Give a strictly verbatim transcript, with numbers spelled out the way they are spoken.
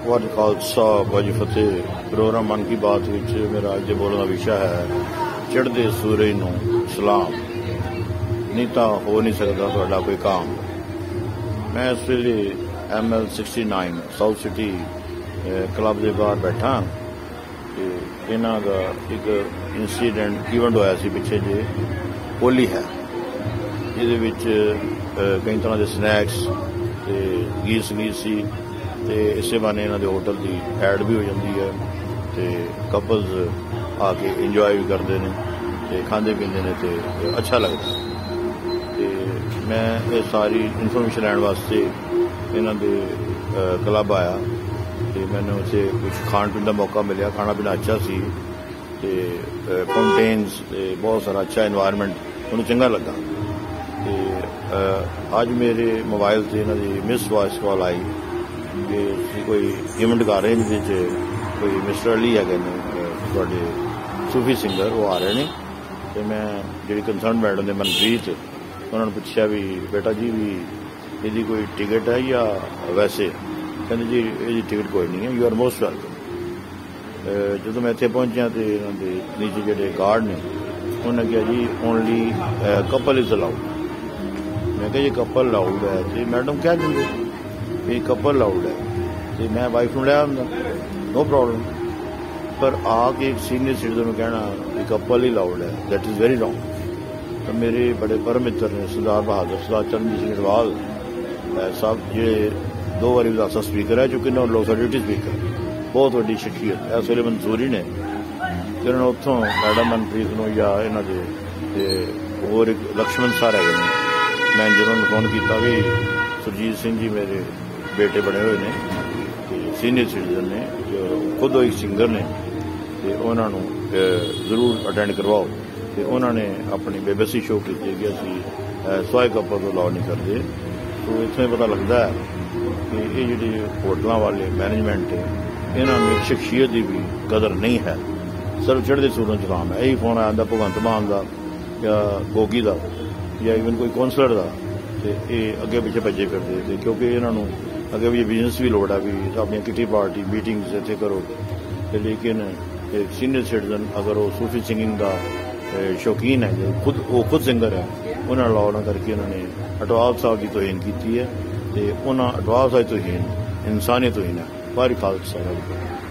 Was Khalsa वाज फतेह। Program Mann Ki बात विच मेरा अज दे बोलण दा विशा है चढ़दे सूरज नूं सलाम। नहीं तो हो नहीं सकता तुहाडा कोई काम। मैं इस वेले M L sixty nine south city club के बाहर बैठा। इन्हां दा एक इंसीडेंट इवेंट होया सी पिछे जे होली है, जिहदे विच कई तरह के स्नैक्स ते गीत संगीत सी ते इसे बहाने इन्हां दे होटल की एड भी हो जाती है ते कपल्स आके इंजॉय भी करते हैं ते खाते पीते हैं ते अच्छा लगता है। ते मैं ये सारी इन्फॉर्मेशन लैण वास्ते इन्हां दे क्लब आया ते मैंने उसे कुछ खाण पीण का मौका मिले। खाना पीना अच्छा सी ते फाउंटेन्स ते बहुत सारा अच्छा इन्वायरमेंट उन्हें चंगा लगा। ते अज मेरे मोबाइल से इन्हां दी मिस वॉइस कॉल आई कि कोई इवेंट कर रहे हैं जिस कोई मिस्टर अली है थोड़े सूफी सिंगर वो आ रहे हैं। तो मैं जी कंसर्न मैडम ने मनप्रीत उन्होंने पूछा भी बेटा जी भी यदि कोई टिकट है या वैसे, कहते जी ये टिकट कोई नहीं है, यू आर मोस्ट वेलकम। जो मैं इतने पहुंचा तो इन्होंने नीचे जोड़े गार्ड ने उन्होंने कहा जी ओनली कपल इज अलाउड। मैं कहा जी कपल अलाउड है तो मैडम क्या देंगे ये कपल अलाउड है तो मैं वाइफ में लिया आंदा नो प्रॉब्लम, पर आके एक सीनियर सिटीजन में कहना कि कपल ही अलाउड है, दैट इज़ वेरी रॉन्ग। तो मेरे बड़े परम मित्र ने सरदार बहादुर सरदार चरणजीत सिंह अटवाल साहब जो दो बारी विधानसभा स्पीकर है चूंकि ना लोक सभा डिप्टी स्पीकर बहुत वड्डी शख्सियत इस वेले मंजूरी ने कि उन्होंने उत्थों मैडम मनप्रीत नूं या इन्हां दे होर एक लक्ष्मण साहब है मैं जिन्होंने फोन किया भी सुरजीत सिंह जी मेरे बेटे बने हुए ने सीनियर सिटीजन ने जो खुद एक सिंगर ने तो उन्होंने जरूर अटेंड करवाओ। तो उन्होंने अपनी बेबसी शो की कि असी स्वाय कपल को अलाउ नहीं करते। तो इतने पता लगता है कि ये जी होटलों वाले मैनेजमेंट है इन्होंने एक शख्सियत की भी कदर नहीं है। सिर्फ चढ़ते सूरज सलाम है। यही फोन आया भगवंत मान का या गोगी का या इवन कोई कौंसलर का तो ये अगे पिछे भजे फिरते थे क्योंकि इन्हों अगे भी बिजनेस भी लोड़ है भी अपनी किटी पार्टी मीटिंग्स इतने करो। लेकिन एक सीनियर सिटीजन अगर वो सूफी सिंगिंग का शौकीन है जो खुद वो खुद सिंगर है उन्होंने अलाउ ना करके उन्होंने अटवाल साहब की तोहीन की है। तो उन्होंने अटवाल साहब तोहीन इंसानी तोहीन है। बारी खालसा।